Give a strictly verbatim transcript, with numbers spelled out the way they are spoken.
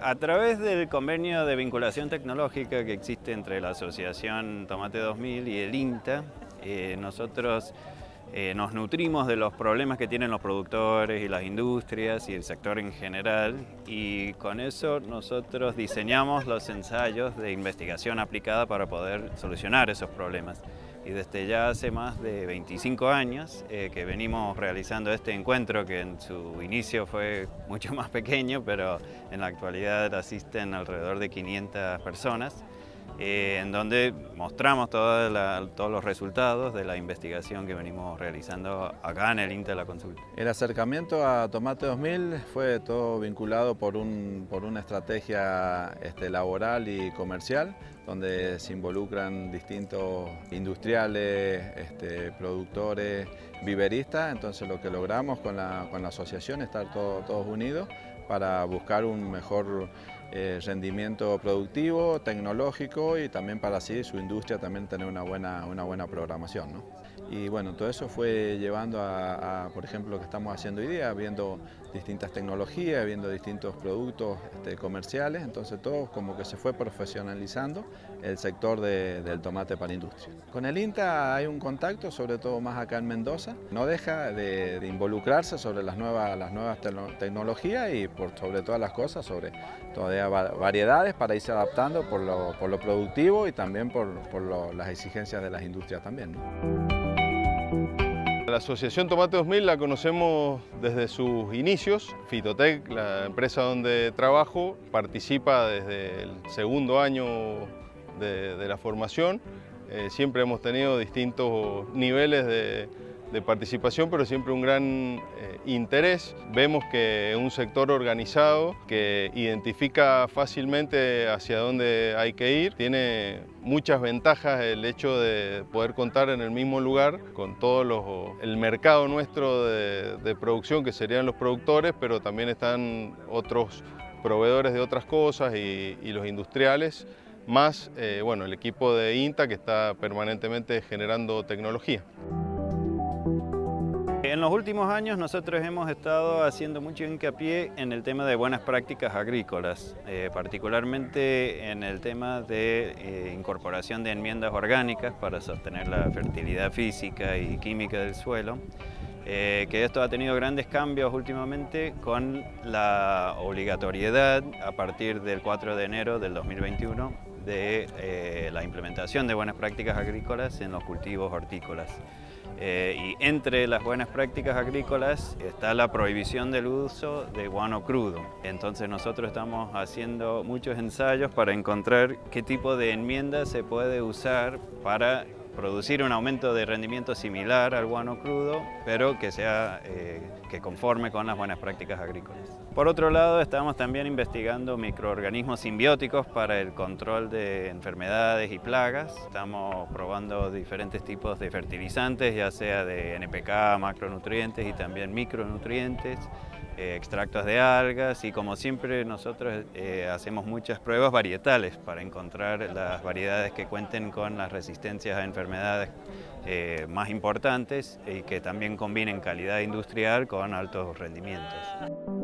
A través del convenio de vinculación tecnológica que existe entre la Asociación Tomate dos mil y el INTA, eh, nosotros eh, nos nutrimos de los problemas que tienen los productores y las industrias y el sector en general, y con eso nosotros diseñamos los ensayos de investigación aplicada para poder solucionar esos problemas. Y desde ya hace más de veinticinco años eh, que venimos realizando este encuentro, que en su inicio fue mucho más pequeño, pero en la actualidad asisten alrededor de quinientas personas, eh, en donde mostramos toda la, todos los resultados de la investigación que venimos realizando acá en el INTA de la Consulta. El acercamiento a Tomate dos mil fue todo vinculado por, un, por una estrategia este, laboral y comercial, donde se involucran distintos industriales, este, productores, viveristas. Entonces lo que logramos con la, con la asociación es estar todo, todos unidos para buscar un mejor eh, rendimiento productivo, tecnológico, y también para así su industria también tener una buena, una buena programación, ¿no? Y bueno, todo eso fue llevando a, a, por ejemplo, lo que estamos haciendo hoy día, viendo distintas tecnologías, viendo distintos productos este, comerciales. Entonces todo como que se fue profesionalizando el sector de, del tomate para industria. Con el INTA hay un contacto, sobre todo más acá en Mendoza. No deja de, de involucrarse sobre las nuevas, las nuevas tecnologías y por sobre todas las cosas sobre todavía variedades para irse adaptando por lo, por lo productivo y también por, por lo, las exigencias de las industrias también, ¿no? La Asociación Tomate dos mil la conocemos desde sus inicios. Fitotec, la empresa donde trabajo, participa desde el segundo año de, de la formación. Eh, siempre hemos tenido distintos niveles de, de participación, pero siempre un gran eh, interés. Vemos que es un sector organizado que identifica fácilmente hacia dónde hay que ir. Tiene muchas ventajas el hecho de poder contar en el mismo lugar con todo los, el mercado nuestro de, de producción, que serían los productores, pero también están otros proveedores de otras cosas y, y los industriales, más eh, bueno, el equipo de INTA que está permanentemente generando tecnología. En los últimos años nosotros hemos estado haciendo mucho hincapié en el tema de buenas prácticas agrícolas, eh, particularmente en el tema de eh, incorporación de enmiendas orgánicas para sostener la fertilidad física y química del suelo, eh, que esto ha tenido grandes cambios últimamente con la obligatoriedad a partir del cuatro de enero del dos mil veintiuno de eh, la implementación de buenas prácticas agrícolas en los cultivos hortícolas. Eh, y entre las buenas prácticas agrícolas está la prohibición del uso de guano crudo. Entonces nosotros estamos haciendo muchos ensayos para encontrar qué tipo de enmienda se puede usar para producir un aumento de rendimiento similar al guano crudo, pero que sea eh, que conforme con las buenas prácticas agrícolas. Por otro lado, estamos también investigando microorganismos simbióticos para el control de enfermedades y plagas. Estamos probando diferentes tipos de fertilizantes, ya sea de N P K, macronutrientes y también micronutrientes, eh, extractos de algas, y como siempre nosotros eh, hacemos muchas pruebas varietales para encontrar las variedades que cuenten con las resistencias a enfermedades eh, más importantes y que también combinen calidad industrial con altos rendimientos.